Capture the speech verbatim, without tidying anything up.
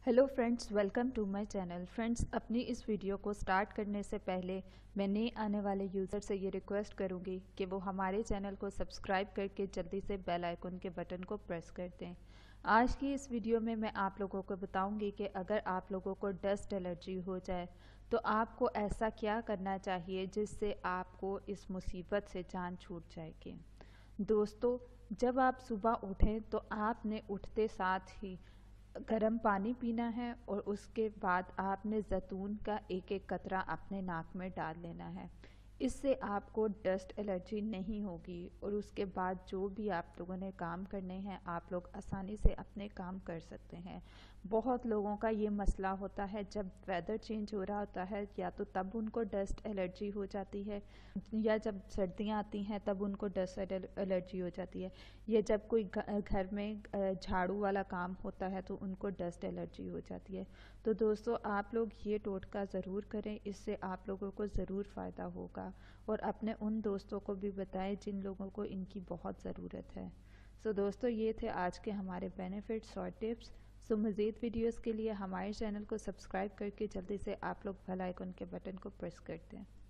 Hello friends, welcome to my channel. Friends, अपनी इस video को स्टार्ट करने से पहले मैं नए आने वाले यूज़र से ये रिक्वेस्ट करूंगी कि वो हमारे चैनल को सब्सक्राइब करके जल्दी से बेल आइकन के बटन को प्रेस कर दें। आज की इस वीडियो में मैं आप लोगों को बताऊंगी कि अगर आप लोगों को डस्ट एलर्जी हो जाए तो आपको ऐसा क्या करना चाहिए जिससे आपको इस मुसीबत से जान छूट जाएगी। दोस्तों, जब आप सुबह उठें तो आपने उठते साथ ही गर्म पानी पीना है और उसके बाद आपने जैतून का एक एक कतरा अपने नाक में डाल लेना है। इससे आपको डस्ट एलर्जी नहीं होगी और उसके बाद जो भी आप लोगों ने काम करने हैं आप लोग आसानी से अपने काम कर सकते हैं। बहुत लोगों का ये मसला होता है, जब वेदर चेंज हो रहा होता है या तो तब उनको डस्ट एलर्जी हो जाती है, या जब सर्दियाँ आती हैं तब उनको डस्ट एलर्जी हो जाती है, या जब कोई घर में झाड़ू वाला काम होता है तो उनको डस्ट एलर्जी हो जाती है। तो दोस्तों, आप लोग ये टोटका ज़रूर करें, इससे आप लोगों को ज़रूर फ़ायदा होगा और अपने उन दोस्तों को भी बताएं जिन लोगों को इनकी बहुत ज़रूरत है। सो दोस्तों, ये थे आज के हमारे बेनिफिट्स और टिप्स। सो मज़ीद वीडियोस के लिए हमारे चैनल को सब्सक्राइब करके जल्दी से आप लोग बेल आइकन के बटन को प्रेस कर दें।